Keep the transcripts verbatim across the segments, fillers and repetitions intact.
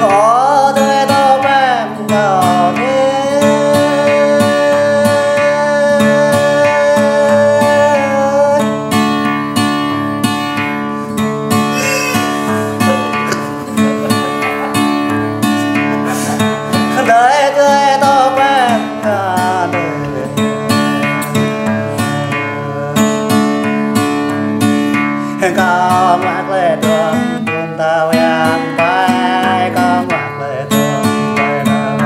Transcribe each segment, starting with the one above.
Có tôi đâu em có thế đời tôi đâu em có đời có mặc lệ đường cùng tao em bay có mặc lệ đường bay tao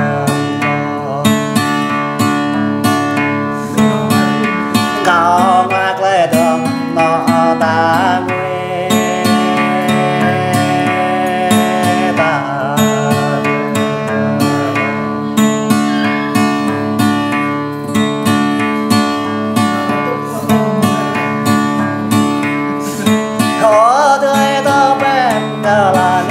em có mặc lệ đường nó ta nguyên ta có tôi đâu em cả là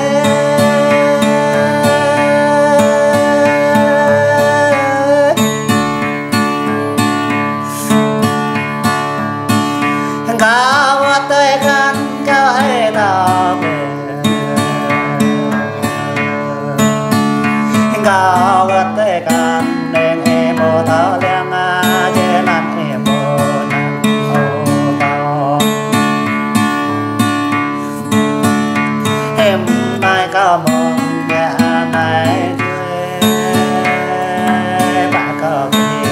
cao mất tay khăn cái nào về cao mất tay khăn nên em mơ thở leng à trên ăn em mơ nắng ô cao em nay cao mong mẹ này thuê bà cao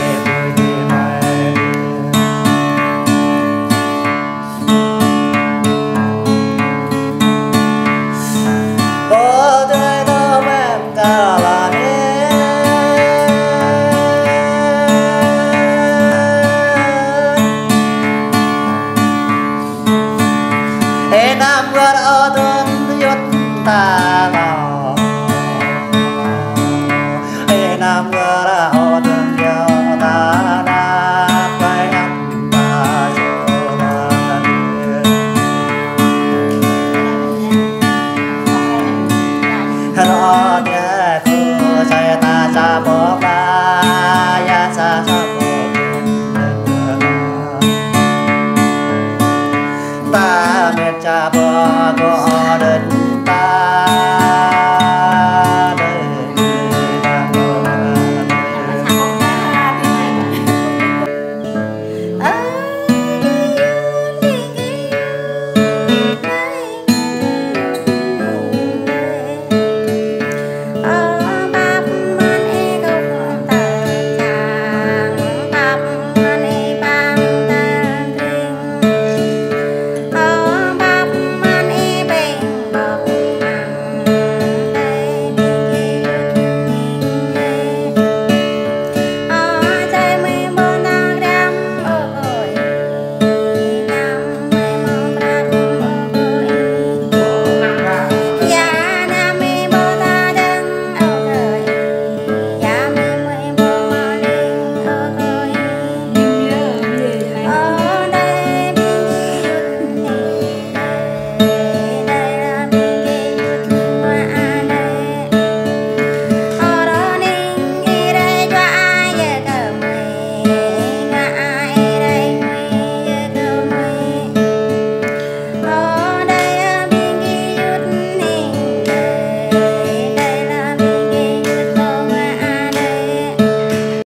Nam vợ ở tuần yết ta nào Nam vợ ở tuần yết ta đã phải ăn ta cho ta nó nhẹ cứ chạy ta cha bờ